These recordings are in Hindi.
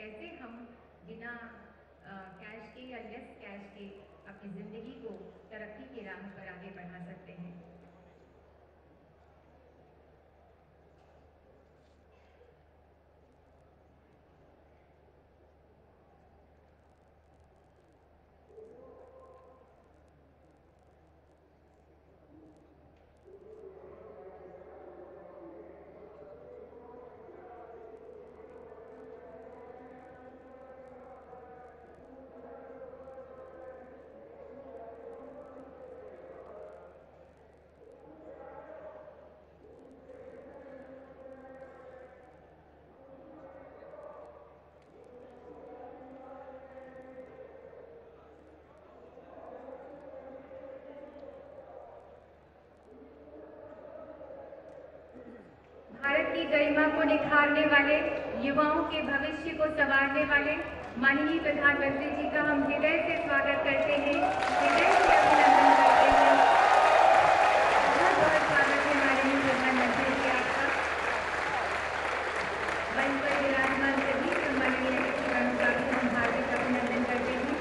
कैसे हम बिना कैश के या लेस कैश के अपनी ज़िंदगी को तरक्की की राह पर आगे बढ़ा सकते हैं। भारत की गरिमा को निखारने वाले, युवाओं के भविष्य को संवारने वाले माननीय प्रधानमंत्री जी का हम हृदय से स्वागत करते हैं, हृदय से अभिनंदन करते हैं। बहुत बहुत स्वागत है माननीय प्रधानमंत्री जी आपका। मंच पर विराजमान सभी सम्माननीय अतिथिगणों का भी हम हार्दिक अभिनंदन करते हैं।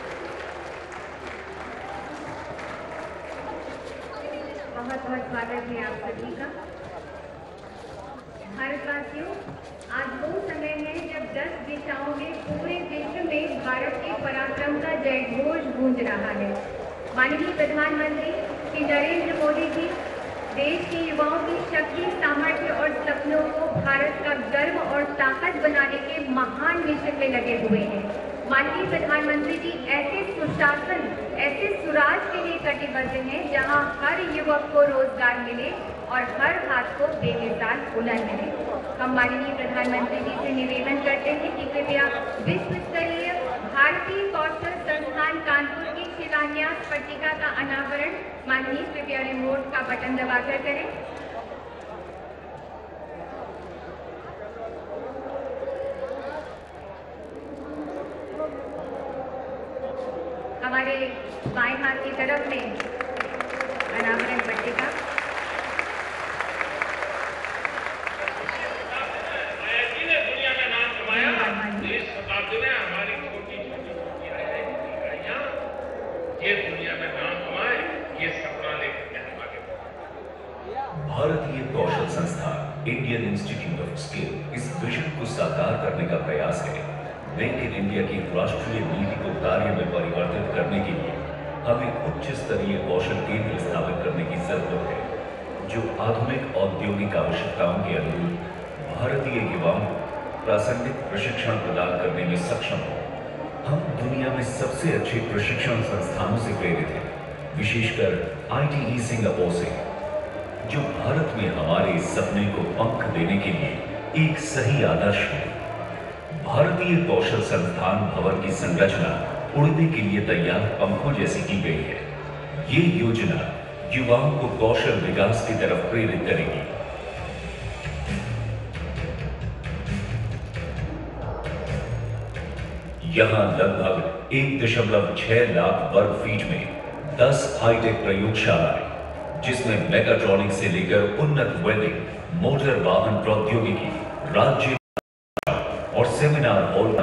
बहुत बहुत स्वागत है आप सभी का। भारतवासियों, आज वो समय है जब 10 दिशाओं में पूरे विश्व में भारत के पराक्रम का जयघोष गूंज रहा है। माननीय प्रधानमंत्री श्री नरेंद्र मोदी जी देश के युवाओं की शक्ति, सामर्थ्य और सपनों को भारत का गर्व और ताकत बनाने के महान मिशन में लगे हुए हैं। माननीय प्रधानमंत्री जी ऐसे सुशासन, ऐसे सुराज के लिए कटिबद्ध हैं जहां हर युवक को रोजगार मिले और हर हाथ को बेमिसाल हुनर मिले। हम माननीय प्रधानमंत्री जी से निवेदन करते हैं कि कृपया विश्व स्तरीय भारतीय कौशल संस्थान कानपुर की शिलान्यास पट्टिका का अनावरण माननीय कृपया रिमोट का बटन दबाकर करें। हमारे बाएं हाथ की तरफ में अनावरण पट्टिका। ये दुनिया में नाम कमाए, ये सपना लेकर हम आगे बढ़े। भारतीय कौशल संस्थान इंडियन इंस्टीट्यूट ऑफ स्किल इस विजन को साकार करने का प्रयास है। मेक इन इंडिया की राष्ट्रीय नीति को कार्य में परिवर्तित करने के लिए हमें उच्च स्तरीय कौशल केंद्र स्थापित करने की जरूरत है, जो आधुनिक औद्योगिक आवश्यकताओं के अनुरूप भारतीय युवाओं को प्रासंगिक प्रशिक्षण प्रदान करने में सक्षम हो। हम दुनिया में सबसे अच्छे प्रशिक्षण संस्थानों से प्रेरित हैं, विशेषकर ITE सिंगापुर से, जो भारत में हमारे सपने को पंख देने के लिए एक सही आदर्श है। भारतीय कौशल संस्थान भवन की संरचना उड़ने के लिए तैयार पंखों जैसी की गई है। ये योजना युवाओं को कौशल विकास की तरफ प्रेरित करेगी। यहां लगभग 1.6 लाख वर्ग फीट में 10 हाईटेक प्रयोगशालाएं, जिसमें मैकाट्रॉनिक से लेकर उन्नत वेल्डिंग, मोटर वाहन प्रौद्योगिकी, राज्य और सेमिनार हॉल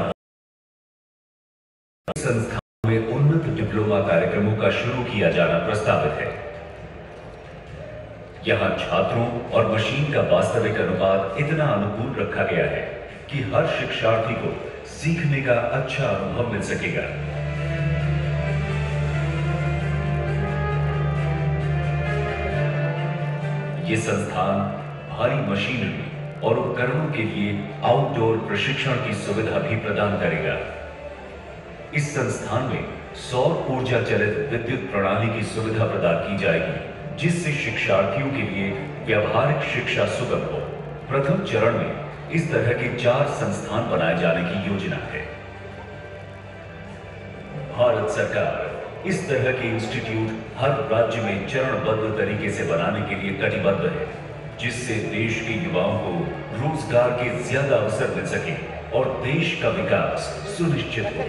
संस्थान में उन्नत डिप्लोमा कार्यक्रमों का शुरू किया जाना प्रस्तावित है। यहां छात्रों और मशीन का वास्तविक अनुपात इतना अनुकूल रखा गया है कि हर शिक्षार्थी को सीखने का अच्छा अनुभव मिल सकेगा। ये संस्थान भारी मशीनरी और उपकरणों के लिए आउटडोर प्रशिक्षण की सुविधा भी प्रदान करेगा। इस संस्थान में सौर ऊर्जा चलित विद्युत प्रणाली की सुविधा प्रदान की जाएगी, जिससे शिक्षार्थियों के लिए व्यावहारिक शिक्षा सुगम हो। प्रथम चरण में इस तरह के 4 संस्थान बनाए जाने की योजना है। भारत सरकार इस तरह के इंस्टीट्यूट हर राज्य में चरणबद्ध तरीके से बनाने के लिए कटिबद्ध है, जिससे देश के युवाओं को रोजगार के ज्यादा अवसर मिल सके और देश का विकास सुनिश्चित हो।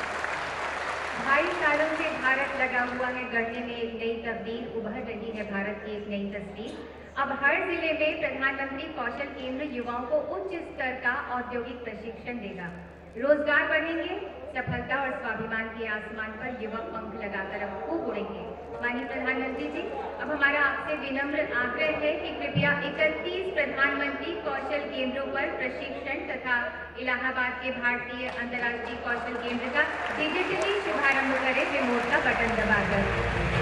ढाई सालों से भारत लगा हुआ है गढ़ने में एक नई तब्दील उभर रही है भारत भारत की एक नई तस्वीर। अब हर जिले में प्रधानमंत्री कौशल केंद्र युवाओं को उच्च स्तर का औद्योगिक प्रशिक्षण देगा। रोजगार बढ़ेंगे, सफलता और स्वाभिमान के आसमान पर युवा पंख लगाकर अब खूब उड़ेंगे। माननीय प्रधानमंत्री जी, अब हमारा आपसे विनम्र आग्रह है कि कृपया 31 प्रधानमंत्री कौशल केंद्रों पर प्रशिक्षण तथा इलाहाबाद के भारतीय अंतर्राष्ट्रीय कौशल केंद्र का डिजिटली शुभारंभ करें, रिमोट का बटन दबाकर।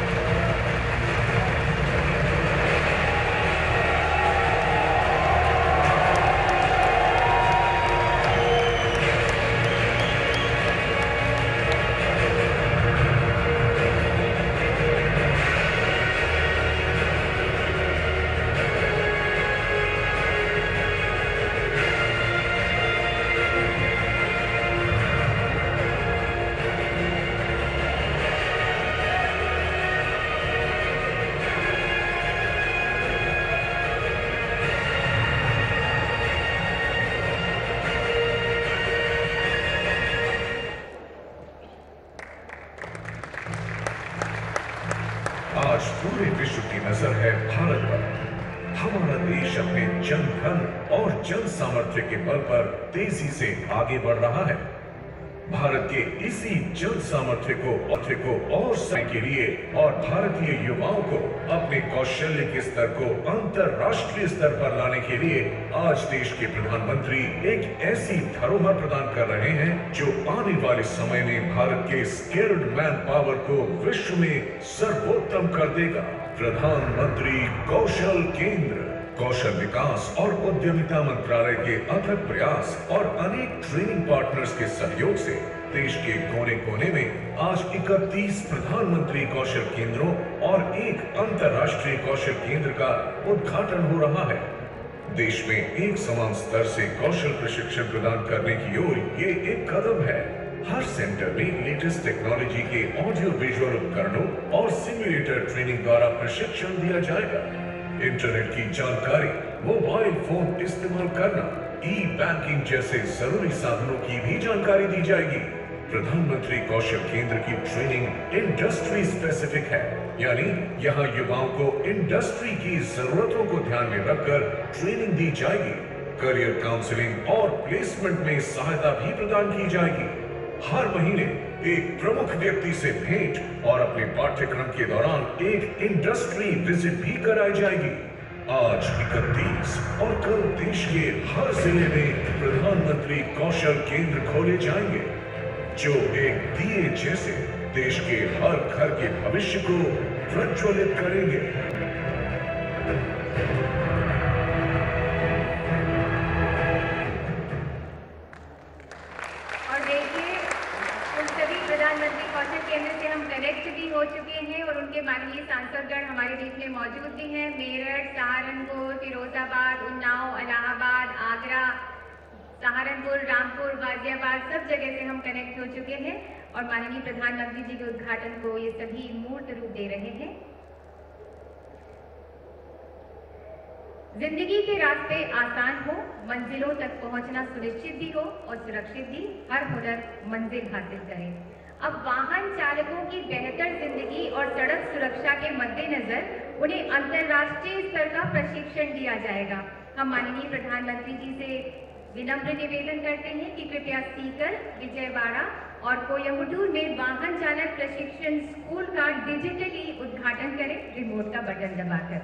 आज पूरे विश्व की नजर है भारत पर। हमारा देश अपने जन धन और जन सामर्थ्य के बल पर तेजी से आगे बढ़ रहा है। भारत के इसी जन सामर्थ्य को और समय के लिए और भारतीय युवाओं को अपने कौशल्य के स्तर को अंतरराष्ट्रीय स्तर पर लाने के लिए आज देश के प्रधानमंत्री एक ऐसी धरोहर प्रदान कर रहे हैं जो आने वाले समय में भारत के स्किल्ड मैन पावर को विश्व में सर्वोत्तम कर देगा। प्रधानमंत्री कौशल केंद्र, कौशल विकास और उद्यमिता मंत्रालय के अथक प्रयास और अनेक ट्रेनिंग पार्टनर्स के सहयोग से देश के कोने कोने में आज 31 प्रधानमंत्री कौशल केंद्रों और एक अंतर्राष्ट्रीय कौशल केंद्र का उद्घाटन हो रहा है। देश में एक समान स्तर से कौशल प्रशिक्षण प्रदान करने की ओर ये एक कदम है। हर सेंटर में लेटेस्ट टेक्नोलॉजी के ऑडियो विजुअल उपकरणों और सिम्युलेटर ट्रेनिंग द्वारा प्रशिक्षण दिया जाएगा। इंटरनेट की जानकारी, मोबाइल फोन इस्तेमाल करना, ई बैंकिंग जैसे जरूरी साधनों की भी जानकारी दी जाएगी। प्रधानमंत्री कौशल केंद्र की ट्रेनिंग इंडस्ट्री स्पेसिफिक है, यानी यहाँ युवाओं को इंडस्ट्री की जरूरतों को ध्यान में रखकर ट्रेनिंग दी जाएगी। करियर काउंसलिंग और प्लेसमेंट में सहायता भी प्रदान की जाएगी। हर महीने एक प्रमुख व्यक्ति से भेंट और अपने पाठ्यक्रम के दौरान एक इंडस्ट्री विजिट भी कराई जाएगी। आज 31 और कल देश के हर जिले में प्रधानमंत्री कौशल केंद्र खोले जाएंगे, जो एक दिए जैसे देश के हर घर के भविष्य को प्रज्वलित करेंगे। प्रधानमंत्री कौशल केंद्र से हम कनेक्ट भी हो चुके हैं और उनके माननीय सांसदगण हमारे बीच में मौजूद भी हैं। मेरठ, सहारनपुर, फिरोजाबाद, उन्नाव, इलाहाबाद, आगरा, सहारनपुर, रामपुर, गाजियाबाद, सब जगह से हम कनेक्ट हो चुके हैं और माननीय प्रधानमंत्री जी के उद्घाटन को ये सभी मूर्त रूप दे रहे हैं। जिंदगी के रास्ते आसान हो, मंजिलों तक पहुंचना सुनिश्चित भी हो और सुरक्षित भी, हर हुनर मंजिल हासिल करे। अब वाहन चालकों की बेहतर जिंदगी और सड़क सुरक्षा के मद्देनजर उन्हें अंतर्राष्ट्रीय स्तर का प्रशिक्षण दिया जाएगा। हम माननीय प्रधानमंत्री जी से विनम्र निवेदन करते हैं कि कृपया सीकर, विजयवाड़ा और कोयम्बटूर में वाहन चालक प्रशिक्षण स्कूल का डिजिटली उद्घाटन करें, रिमोट का बटन दबाकर।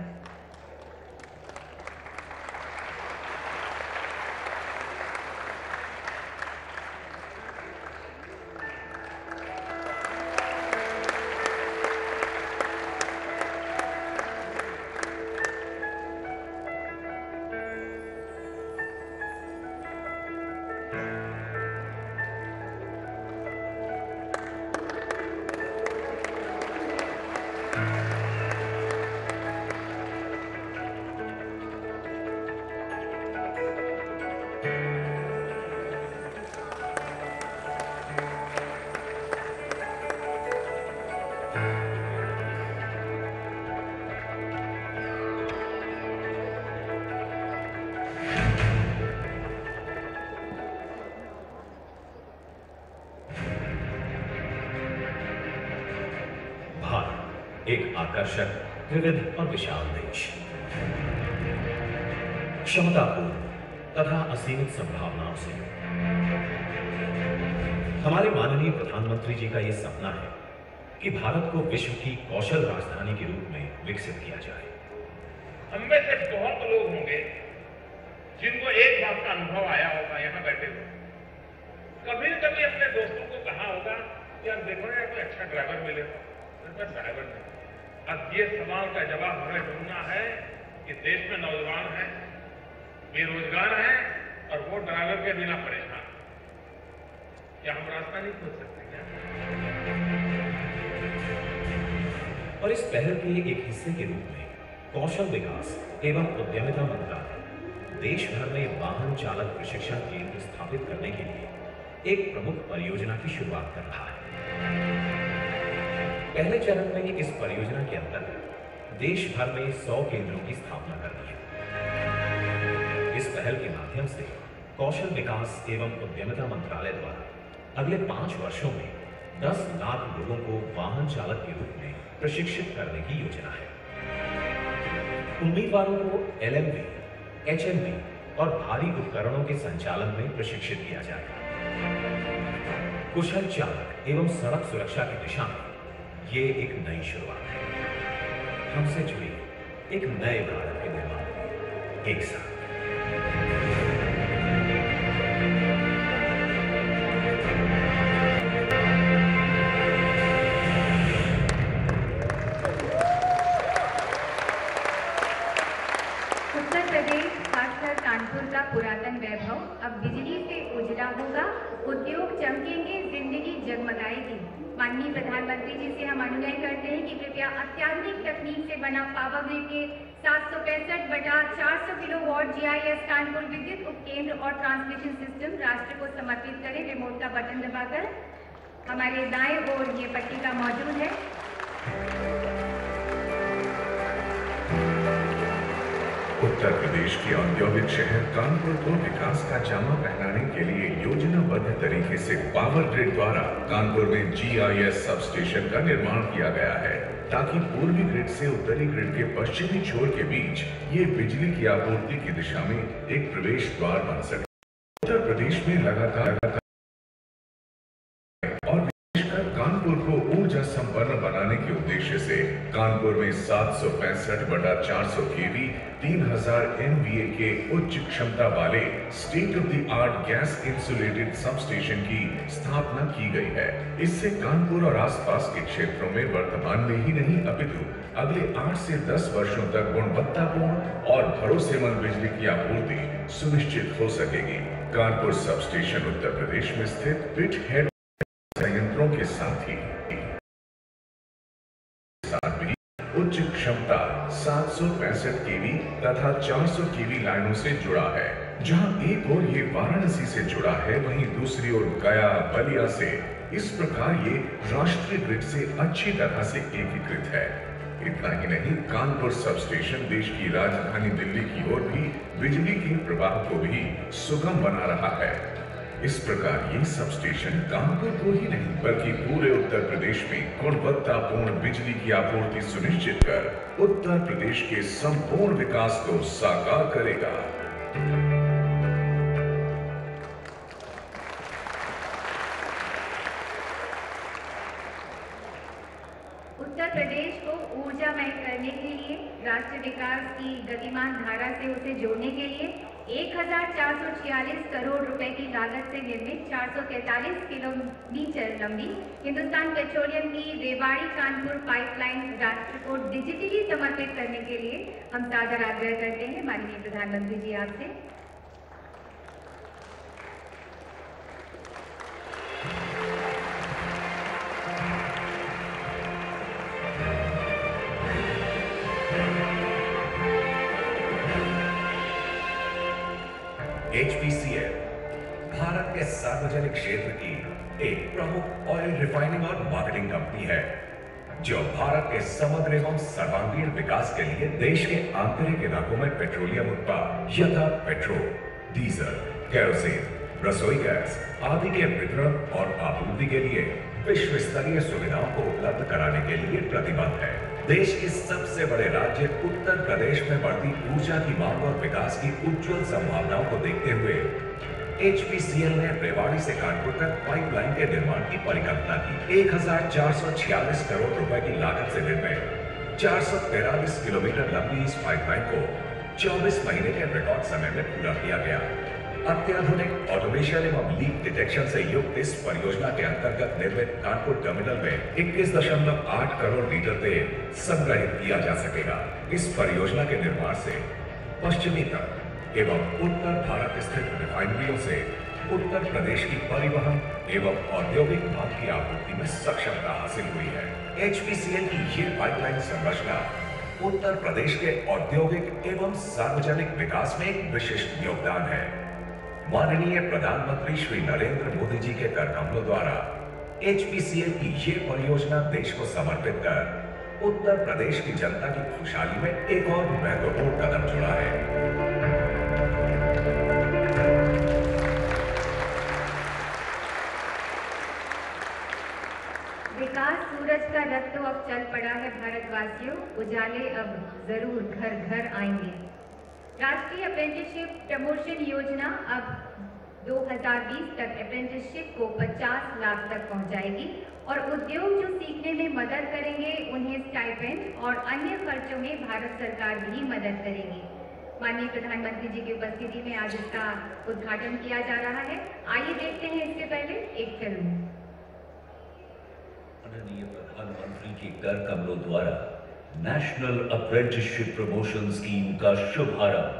एक आकर्षक विविध और विशाल देश, क्षमतापूर्ण तथा असीमित संभावनाओं से। हमारे माननीय प्रधानमंत्री जी का यह सपना है कि भारत को विश्व की कौशल राजधानी के रूप में विकसित किया जाए। हम में से बहुत लोग होंगे जिनको एक बात का अनुभव आया होगा, यहाँ बैठे हुए कभी न कभी अपने दोस्तों को कहा होगा कि यार देखो ना, कोई अच्छा ड्राइवर मिले, मेरे पास ड्राइवर नहीं। अब ये सवाल का जवाब हमें ढूंढना है कि देश में नौजवान हैं, बेरोजगार हैं और वो ड्राइवर के बिना परेशान। क्या हम रास्ता नहीं खोज सकते क्या? और इस पहल के एक हिस्से के रूप में कौशल विकास एवं उद्यमिता मंत्रालय देश भर में वाहन चालक प्रशिक्षण केंद्र स्थापित करने के लिए एक प्रमुख परियोजना की शुरुआत कर रहा है। पहले चरण में इस परियोजना के अंतर्गत देश भर में 100 केंद्रों की स्थापना करनी है। इस पहल के माध्यम से कौशल विकास एवं उद्यमिता मंत्रालय द्वारा अगले 5 वर्षों में 10 लाख लोगों को वाहन चालक के रूप में प्रशिक्षित करने की योजना है। उम्मीदवारों को LMV, HMV और भारी उपकरणों के संचालन में प्रशिक्षित किया जाएगा। कुशल चालक एवं सड़क सुरक्षा की दिशा में ये एक नई शुरुआत है। हमसे जुड़ी एक नए भारत के निर्माण में एक साथ। उत्तर प्रदेश, खासकर कानपुर का पुरातन वैभव अब बिजली से उजला होगा, उद्योग चमकेंगे, जिंदगी जगमगाएगी। माननीय प्रधानमंत्री जी से हम अनुरोध करते हैं कि कृपया अत्याधुनिक तकनीक से बना पावर ग्रिड के 765/400 किलोवाट GIS कानपुर विद्युत उपकेंद्र और ट्रांसमिशन सिस्टम राष्ट्र को समर्पित करें। रिमोट का बटन दबाकर हमारे दाएं ओर ये पट्टिका मौजूद है। उत्तर प्रदेश के औद्योगिक शहर कानपुर को विकास का जामा पहनाने के लिए योजनाबद्ध तरीके से पावर ग्रिड द्वारा कानपुर में GIS सब स्टेशन का निर्माण किया गया है, ताकि पूर्वी ग्रिड से उत्तरी ग्रिड के पश्चिमी छोर के बीच ये बिजली की आपूर्ति की दिशा में एक प्रवेश द्वार बन सके। उत्तर प्रदेश में लगातार और कानपुर को ऊर्जा संपन्न बनाने के उद्देश्य से कानपुर में 765/400 kV 3000 MVA के उच्च क्षमता वाले state of the art gas insulated substation की स्थापना की गई है। इससे कानपुर और आसपास के क्षेत्रों में वर्तमान में ही नहीं अपितु अगले 8 से 10 वर्षों तक गुणवत्तापूर्ण और भरोसेमंद बिजली की आपूर्ति सुनिश्चित हो सकेगी। कानपुर सब स्टेशन उत्तर प्रदेश में स्थित पिट हेड संयंत्रों के साथ ही उच्च क्षमता 765 kV तथा 400 kV लाइनों से जुड़ा है। जहां एक ओर ये वाराणसी से जुड़ा है, वहीं दूसरी ओर गया, बलिया से। इस प्रकार ये राष्ट्रीय ग्रिड से अच्छी तरह से एकीकृत है। इतना ही नहीं, कानपुर सब स्टेशन देश की राजधानी दिल्ली की ओर भी बिजली के प्रवाह को भी सुगम बना रहा है। इस प्रकार ये सब स्टेशन कानपुर को ही नहीं बल्कि पूरे उत्तर प्रदेश में गुणवत्तापूर्ण बिजली की आपूर्ति सुनिश्चित कर उत्तर प्रदेश के संपूर्ण विकास को साकार करेगा। उत्तर प्रदेश को ऊर्जामय करने के लिए, राष्ट्रीय विकास की गतिमान धारा से उसे जोड़ने के लिए 1446 करोड़ रुपए की लागत से निर्मित 443 किलोमीटर लंबी हिंदुस्तान पेट्रोलियम की रेवाड़ी कानपुर पाइपलाइन राष्ट्र को डिजिटली समर्पित करने के लिए हम सादर आग्रह करते हैं माननीय प्रधानमंत्री जी आपसे। HPCL भारत के सार्वजनिक क्षेत्र की एक प्रमुख ऑयल रिफाइनिंग और मार्केटिंग कंपनी है, जो भारत के समग्र एवं सर्वांगीण विकास के लिए देश के आंतरिक इलाकों में पेट्रोलियम उत्पाद यथा पेट्रोल, डीजल, केरोसिन, रसोई गैस आदि के वितरण और आपूर्ति के लिए विश्व स्तरीय सुविधाओं को उपलब्ध कराने के लिए प्रतिबद्ध है। देश के सबसे बड़े राज्य उत्तर प्रदेश में बढ़ती ऊर्जा की मांग और विकास की उज्जवल संभावनाओं को देखते हुए HPCL ने रेवाड़ी से कानपुर तक पाइपलाइन के निर्माण की परिकल्पना की। 1446 करोड़ रुपए की लागत से निर्मित 443 किलोमीटर लंबी इस पाइपलाइन को 24 महीने के रिकॉर्ड समय में पूरा किया गया। अत्याधुनिक ऑटोमेशन एवं लीक डिटेक्शन से युक्त इस परियोजना के अंतर्गत निर्मित कानपुर टर्मिनल में 21.8 करोड़ लीटर तेल संग्रहित किया जा सकेगा। इस परियोजना के निर्माण से पश्चिमी तट एवं उत्तर भारत स्थित रिफाइनरियों से उत्तर प्रदेश की परिवहन एवं औद्योगिक मांग की आपूर्ति में सक्षमता हासिल हुई है। HPCL की ये पाइपलाइन संरचना उत्तर प्रदेश के औद्योगिक एवं सार्वजनिक विकास में एक विशिष्ट योगदान है। माननीय प्रधानमंत्री श्री नरेंद्र मोदी जी के कर कमलों द्वारा HPCL की ये परियोजना देश को समर्पित कर उत्तर प्रदेश की जनता की खुशहाली में एक और महत्वपूर्ण कदम जुड़ा है। विकास सूरज का रथ तो अब चल पड़ा है भारतवासियों, उजाले अब जरूर घर घर आएंगे। राष्ट्रीय अप्रेंटिसशिप प्रमोशन योजना अब 2020 तक अप्रेंटिसशिप को 50 लाख तक पहुंचाएगी और उद्योग जो सीखने में मदद करेंगे उन्हें स्टाइपेंड और अन्य खर्चों में भारत सरकार भी मदद करेगी। माननीय प्रधानमंत्री जी की उपस्थिति में आज इसका उद्घाटन किया जा रहा है। आइए देखते हैं इसके पहले एक फिल्म। माननीय प्रधानमंत्री के कर कमलों द्वारा नेशनल अप्रेंटिसशिप प्रमोशन स्कीम का शुभारंभ।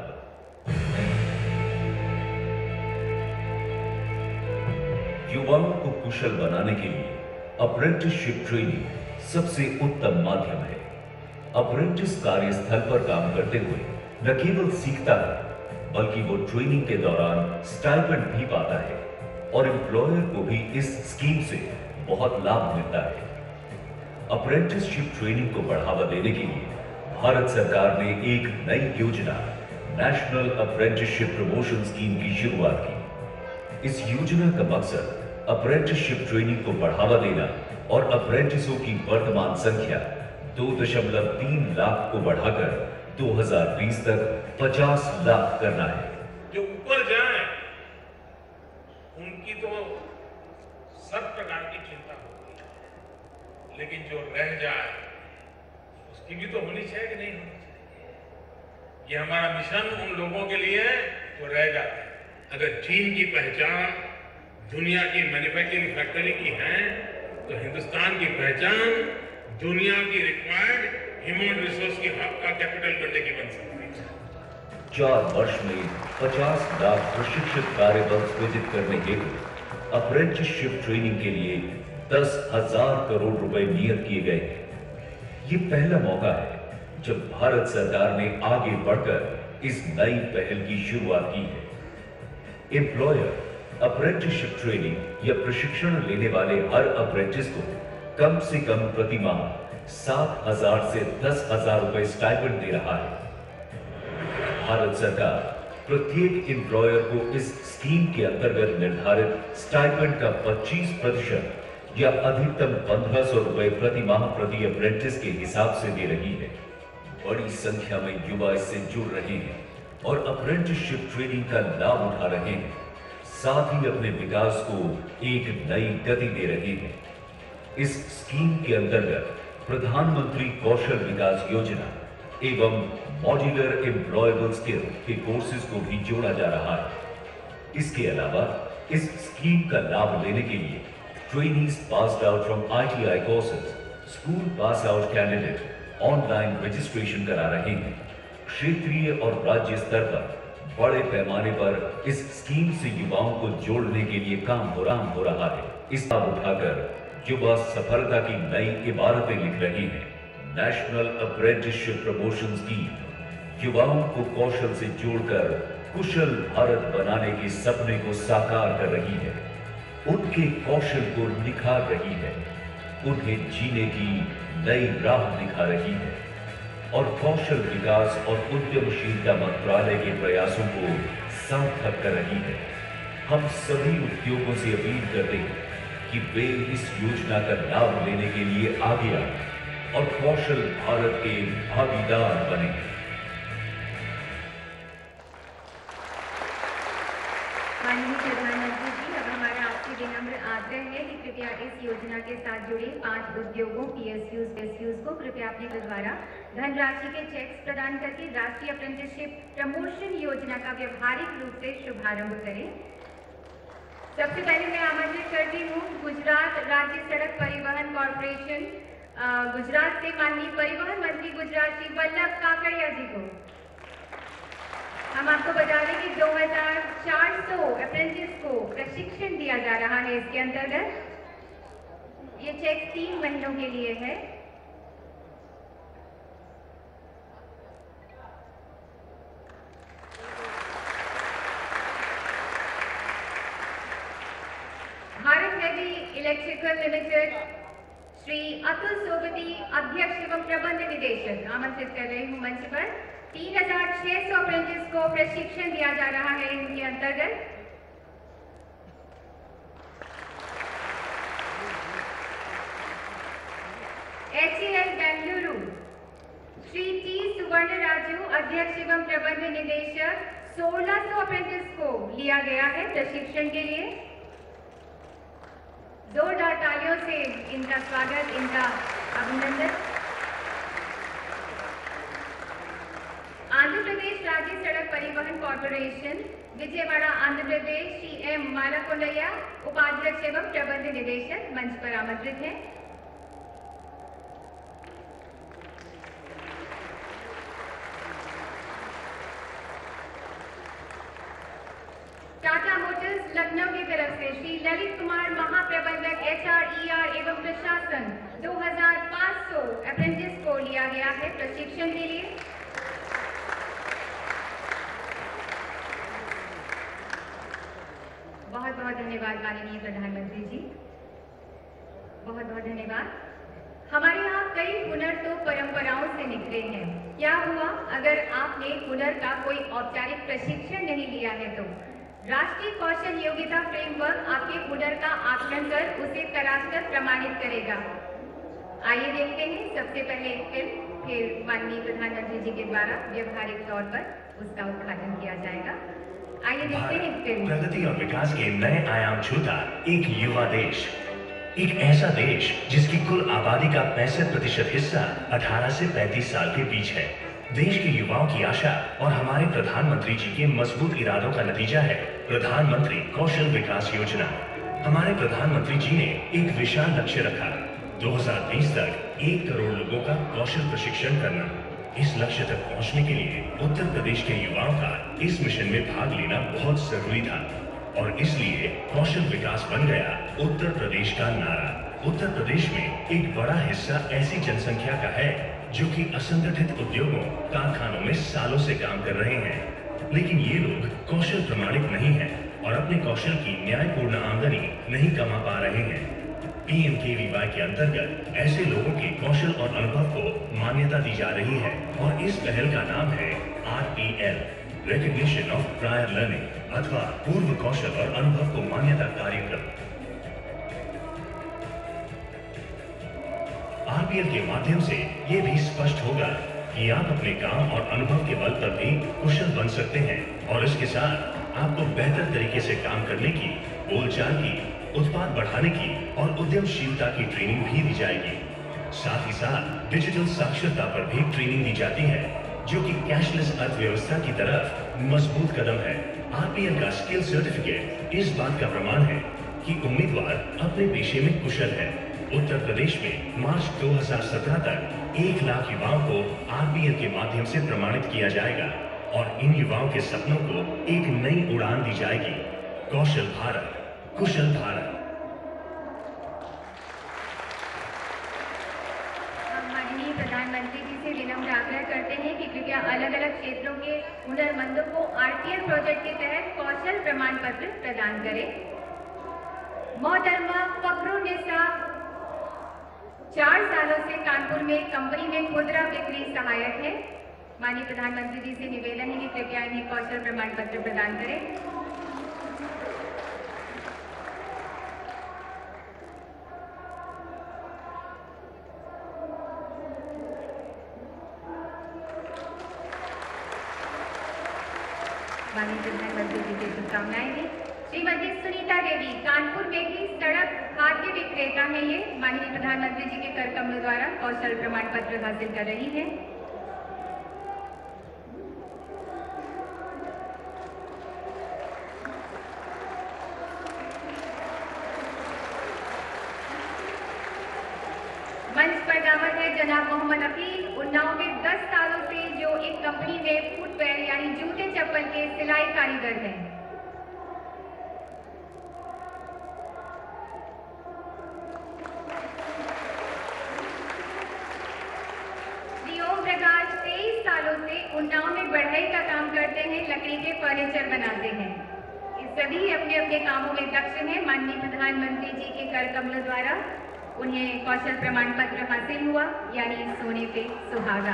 युवाओं को कुशल बनाने के लिए अप्रेंटिसशिप ट्रेनिंग सबसे उत्तम माध्यम है। अप्रेंटिस कार्यस्थल पर काम करते हुए न केवल सीखता है बल्कि वो ट्रेनिंग के दौरान स्टाइपेंड भी पाता है और एम्प्लॉयर को भी इस स्कीम से बहुत लाभ मिलता है। अप्रेंटिसशिप ट्रेनिंग को बढ़ावा देने के लिए भारत सरकार ने एक नई योजना नेशनल अप्रेंटिसशिप प्रमोशन स्कीम की शुरुआत की। इस योजना का मकसद अप्रेंटिसशिप ट्रेनिंग को बढ़ावा देना और अप्रेंटिसों की वर्तमान संख्या 2.3 लाख को बढ़ाकर 2020 तक 50 लाख करना है। जो ऊपर जाए उनकी तो सब प्रकार की चिंता होती है, लेकिन जो रह जाए उसकी भी तो होनी चाहिए कि नहीं होनी चाहिए। ये हमारा मिशन उन लोगों के लिए है जो रह जाते हैं। अगर चीन की पहचान दुनिया की मैन्युफैक्चरिंग फैक्ट्री की है तो हिंदुस्तान की पहचान दुनिया की रिक्वायर्ड ह्यूमन रिसोर्स की हब का कैपिटल बनने की बन सकती है। 4 वर्ष में 50 लाख प्रशिक्षित कार्यबल सृजित करने हेतु अप्रेंटिसशिप ट्रेनिंग के लिए 10,000 करोड़ रुपए नियत किए गए हैं। ये पहला मौका है जब भारत सरकार ने आगे बढ़कर इस नई पहल की शुरुआत की है। एम्प्लॉयर अप्रेंटिसशिप ट्रेनिंग या प्रशिक्षण लेने वाले हर अप्रेंटिस को कम से कम प्रति माह 7,000 से 10,000 रुपए स्टाइपेंड दे रहा है। भारत सरकार प्रत्येक एम्प्लॉयर को इस स्कीम के अंतर्गत निर्धारित स्टाइपेंड का 25% या अधिकतम 1,500 रुपए प्रति माह प्रति अप्रेंटिस के हिसाब से दे रही है। बड़ी संख्या में युवा इससे जुड़ रहे हैं और अप्रेंटिसशिप ट्रेनिंग का लाभ उठा रहे हैं, साथ ही अपने विकास को एक नई गति दे रहे हैं। इस स्कीम के अंतर्गत प्रधानमंत्री कौशल विकास योजना एवं मॉड्यूलर एम्प्लॉयबल स्किल के कोर्सेज को भी जोड़ा जा रहा है। इसके अलावा इस स्कीम का लाभ लेने के लिए trainees passed out from ITI courses, school pass out candidate online registration करा रहे हैं। क्षेत्रीय और राज्य स्तर पर बड़े पैमाने पर इस स्कीम से युवाओं को जोड़ने के लिए काम हो रहा है। इस लाभ उठाकर युवा सफलता की नई इबारतें लिख रहे हैं। नेशनल अप्रेंटिसशिप प्रमोशन स्कीम युवाओं को कौशल से जोड़कर कुशल भारत बनाने के सपने को साकार कर रही है, उनके कौशल को निखार रही है, उन्हें जीने की नई राह दिखा रही है और कौशल विकास और उद्यमशीलता मंत्रालय के प्रयासों को सार्थक कर रही है। हम सभी उद्योगों से अपील करते हैं कि वे इस योजना का लाभ लेने के लिए आगे आए और कौशल भारत के भागीदार बने। माननीय प्रधानमंत्री जी, अब हमारा आपसे विनम्र आग्रह है कि कृपया इस योजना के साथ जुड़े 5 उद्योगों PSUs को कृपया अपने द्वारा धनराशि के चेक्स प्रदान करके राष्ट्रीय अप्रेंटिसशिप प्रमोशन योजना का व्यवहारिक रूप से शुभारंभ करें। सबसे पहले मैं आमंत्रित करती हूँ गुजरात राज्य सड़क परिवहन कॉर्पोरेशन गुजरात से माननीय परिवहन मंत्री गुजरात श्री वल्लभ काकड़िया जी को। हम आपको बता दें कि 2400 अप्रेंटिस को प्रशिक्षण दिया जा रहा है। इसके अंतर्गत ये चेक 3 महीनों के लिए है। Bharat heavy electrical limited Shri Atul Sobti अध्यक्ष एवं प्रबंध निदेशक आमंत्रित कर रही हूं मंच पर। 3600 अप्रेंटिस को प्रशिक्षण दिया जा रहा है इनके अंतर्गत। HAL बेंगलुरु श्री टी सुवर्ण राजू अध्यक्ष एवं प्रबंध निदेशक 1600 अप्रेंटिस को लिया गया है प्रशिक्षण के लिए। जोरदार तालियों से इनका स्वागत, इनका अभिनंदन। आंध्र प्रदेश राज्य सड़क परिवहन कॉर्पोरेशन विजयवाड़ा आंध्र प्रदेश श्री M मालाकोंडैया उपाध्यक्ष एवं प्रबंध निदेशक मंच पर आमंत्रित हैं। टाटा मोटर्स लखनऊ की तरफ से श्री ललित कुमार महाप्रबंधक HRER एवं प्रशासन 2500 अप्रेंटिस को लिया गया है प्रशिक्षण के लिए। बहुत बहुत धन्यवाद माननीय प्रधानमंत्री जी, बहुत बहुत धन्यवाद। हमारे यहाँ कई हुनर तो परंपराओं से निकले हैं। क्या हुआ अगर आपने हुनर का कोई औपचारिक प्रशिक्षण नहीं लिया है तो राष्ट्रीय कौशल योग्यता फ्रेमवर्क आपके हुनर का आकलन कर उसे तराशकर प्रमाणित करेगा। आइए देखते हैं सबसे पहले एक फिल्म, फिर माननीय प्रधानमंत्री जी के द्वारा व्यवहारिक तौर पर उसका उद्घाटन किया जाएगा। आइए देखते हैं एक फिल्म। प्रगति और विकास के नए आयाम छूता एक युवा देश, एक ऐसा देश जिसकी कुल आबादी का 65% हिस्सा 18 से 35 साल के बीच है। देश के युवाओं की आशा और हमारे प्रधानमंत्री जी के मजबूत इरादों का नतीजा है प्रधानमंत्री कौशल विकास योजना। हमारे प्रधानमंत्री जी ने एक विशाल लक्ष्य रखा, 2020 तक 1 करोड़ लोगों का कौशल प्रशिक्षण करना। इस लक्ष्य तक पहुंचने के लिए उत्तर प्रदेश के युवाओं का इस मिशन में भाग लेना बहुत जरूरी था और इसलिए कौशल विकास बन गया उत्तर प्रदेश का नारा। उत्तर प्रदेश में एक बड़ा हिस्सा ऐसी जनसंख्या का है जो कि असंगठित उद्योगों कारखानों में सालों से काम कर रहे हैं, लेकिन ये लोग कौशल प्रमाणित नहीं है और अपने कौशल की न्यायपूर्ण आमदनी नहीं कमा पा रहे हैं। PMKVY के अंतर्गत ऐसे लोगों के कौशल और अनुभव को मान्यता दी जा रही है और इस पहल का नाम है RPL, recognition of prior learning अथवा पूर्व कौशल और अनुभव को मान्यता कार्यक्रम। RPL के माध्यम से ये भी स्पष्ट होगा कि आप अपने काम और अनुभव के बल पर भी कुशल बन सकते हैं और इसके साथ आपको बेहतर तरीके से काम करने की, बोलचाल की, उत्पाद बढ़ाने की और उद्यमशीलता की ट्रेनिंग भी दी जाएगी। साथ ही साथ डिजिटल साक्षरता पर भी ट्रेनिंग दी जाती है जो कि कैशलेस अर्थव्यवस्था की तरफ मजबूत कदम है। RPL का स्किल सर्टिफिकेट इस बात का प्रमाण है कि उम्मीदवार अपने पेशे में कुशल है। उत्तर प्रदेश में मार्च 2017 तक 1 लाख युवाओं को RPL के माध्यम से प्रमाणित किया जाएगा और इन युवाओं के सपनों को एक नई उड़ान दी जाएगी। कौशल भारत, कुशल भारत। माननीय प्रधानमंत्री जी से विनम्र आग्रह करते हैं कि कृपया अलग अलग क्षेत्रों के हुनरमंदों को RPL प्रोजेक्ट के तहत कौशल प्रमाण पत्र प्रदान करें। मोहतरमा फखरुन्निसा 4 सालों से कानपुर में कंपनी में खुदरा बिक्री सहायक है। माननीय प्रधानमंत्री जी से निवेदन है कि कृपया इन्हें कौशल प्रमाण पत्र प्रदान करें। माननीय प्रधानमंत्री जी की शुभकामनाएं दी। श्रीमती सुनीता देवी कानपुर में की सड़क खाद्य विक्रेता है, ये माननीय प्रधानमंत्री जी के कर कमलों द्वारा कौशल प्रमाण पत्र हासिल कर रही है। मंच पर दावत है जनाब मोहम्मद अकील। उन्नाव में 10 सालों से जो एक कंपनी में फुटवेयर यानी जूते चप्पल के सिलाई कारीगर हैं। श्री ओम प्रकाश 23 सालों से उन्नाव में बढ़ई का काम करते हैं, लकड़ी के फर्नीचर बनाते हैं। ये सभी अपने अपने कामों में दक्ष हैं। माननीय प्रधानमंत्री जी के कर कमलों द्वारा उन्हें कौशल प्रमाण पत्र हासिल हुआ, यानी सोने पे सुहागा।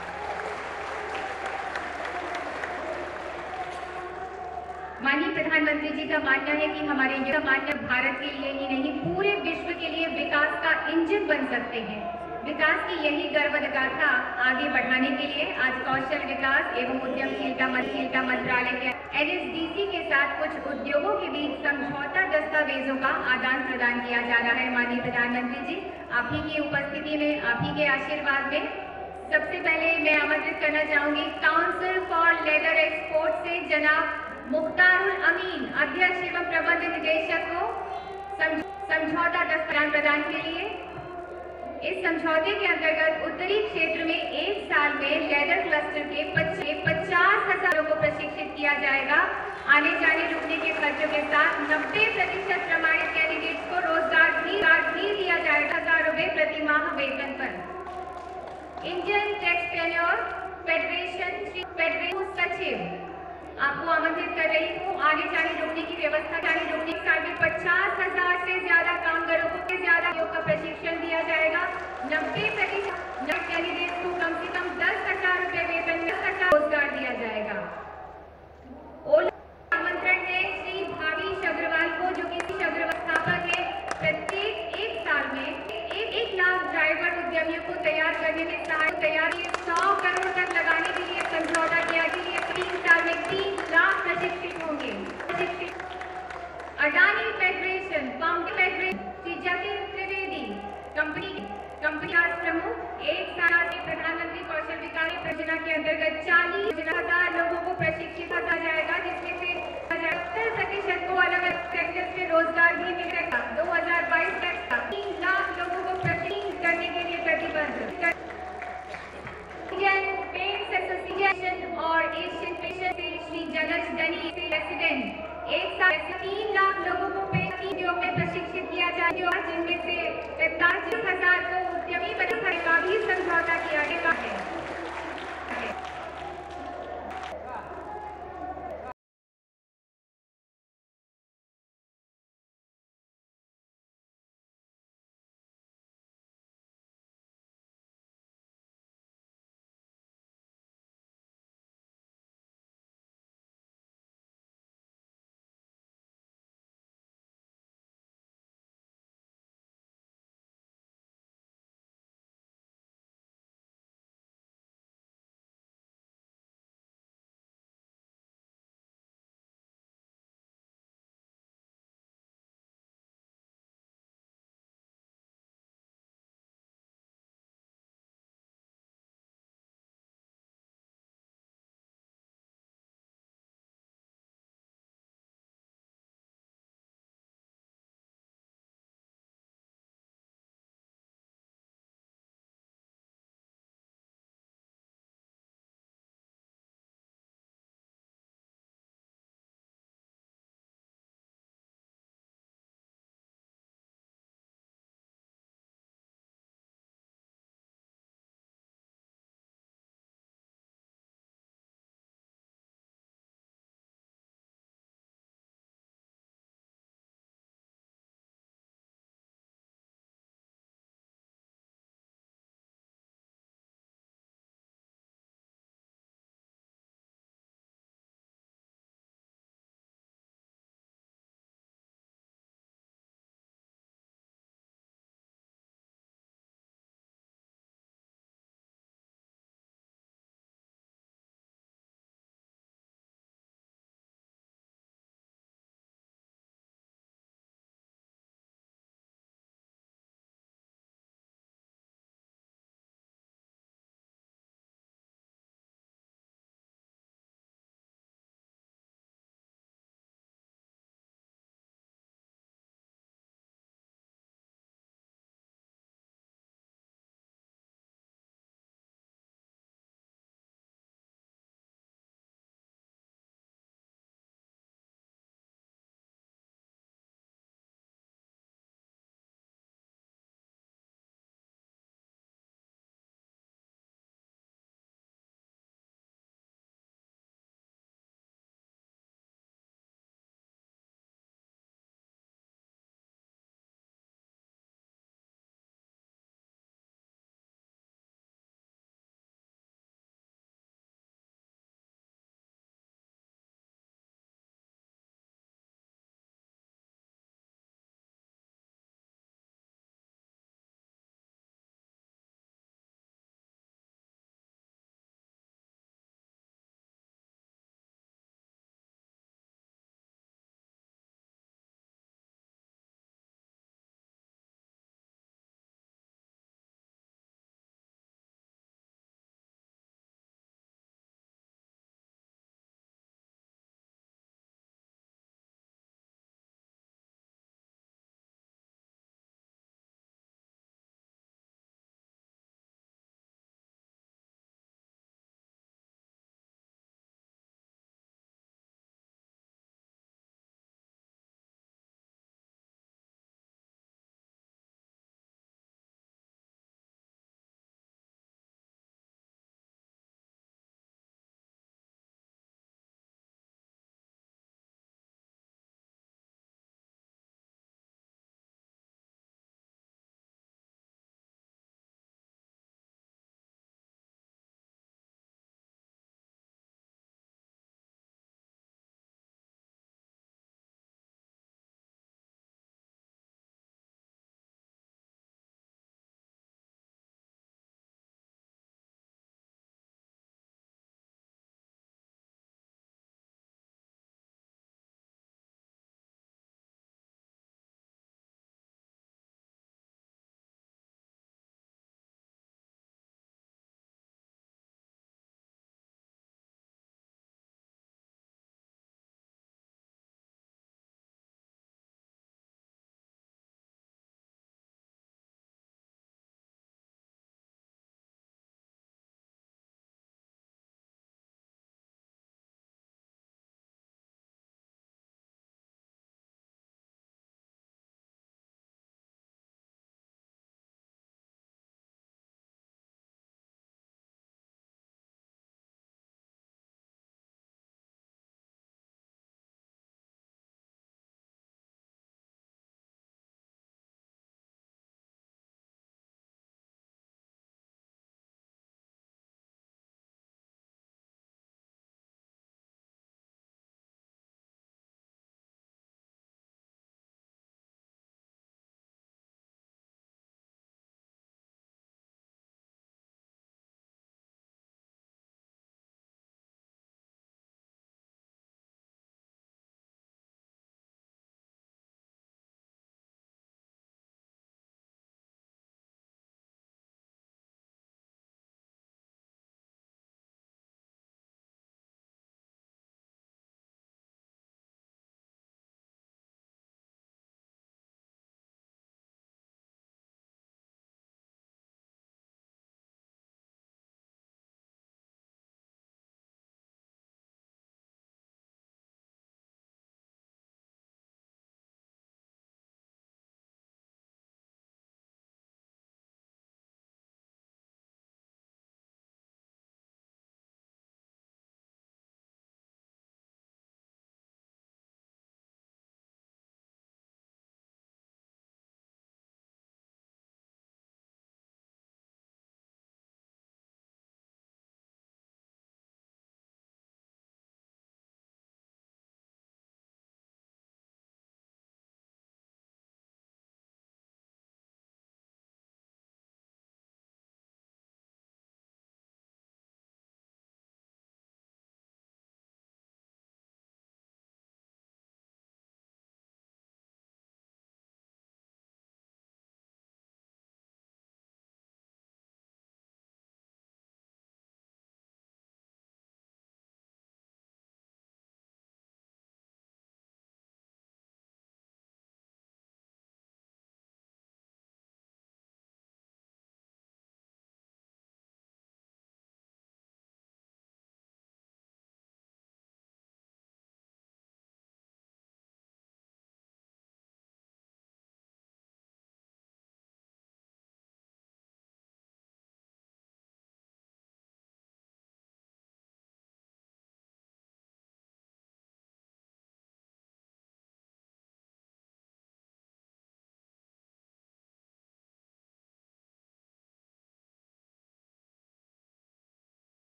माननीय प्रधानमंत्री जी का मानना है कि हमारे युवा भारत के लिए ही नहीं पूरे विश्व के लिए विकास का इंजन बन सकते हैं। विकास की यही गर्व गाथा आगे बढ़ाने के लिए आज कौशल विकास एवं उद्यमशीलता मंत्रालय के NSDC के साथ कुछ उद्योगों के बीच समझौता दस्तावेजों का आदान प्रदान किया जा रहा है। माननीय प्रधानमंत्री जी, आप ही की उपस्थिति में, आप ही के आशीर्वाद में सबसे पहले मैं आमंत्रित करना चाहूंगी काउंसिल फॉर लेदर एक्सपोर्ट से जनाब मुख्तारुल अमीन, अध्यक्ष एवं प्रबंध निदेशक को समझौता दस्तावेज प्रदान के लिए। इस समझौते के अंतर्गत उत्तरी क्षेत्र में एक साल में लेदर क्लस्टर के 50,000 को प्रशिक्षित किया जाएगा। आने जाने रुकने के खर्चों के साथ 90% प्रमाणित कैंडिडेट्स को रोजगार भी दिया जाएगा 1000 रुपए प्रति माह वेतन पर। इंडियन टेक्सटाइल फेडरेशन सचिव आपको आमंत्रित कर रही हूँ। आने जाने रुकने की व्यवस्था, रुकने के साथ 50,000 से ज्यादा कामगारों को ज्यादा योग का प्रशिक्षण दिया जाएगा। 90% कैंडिडेट्स को कम से कम 10,000 रुपए वेतन में रोजगार दिया जाएगा। आमंत्रण है श्री भावेश अग्रवाल को, जो कि स्थापक है। प्रत्येक एक साल में 1 लाख ड्राइवर उद्यमियों को तैयार करने में तैयार 100 करोड़ तक लगाने के लिए समझौता किया के लिए 3 साल में 3 लाख प्रशिक्षित होंगे। अडानी फेडरेशन श्री जतिन त्रिवेदी कंपनी प्रमुख, एक साल के प्रधानमंत्री कौशल विकास योजना के अंतर्गत 40,000 लोगों को प्रशिक्षित किया जाएगा, जिसमें से 70% को अलग अलग सेक्टर से रोजगार भी मिलेगा। 2022 तक 3 लाख लोगों को प्रशिक्षित करने के लिए प्रतिबद्ध। इंडियन पेंट्स एसोसिएशन और एशियन पेंट्स से श्री जलज दनी प्रेसिडेंट, एक साल 3 लाख लोगों को उद्योग में प्रशिक्षित किया जाएगा, जिनमें से 45,000 को उद्यमी बनाने का भी समझौता किया गया है।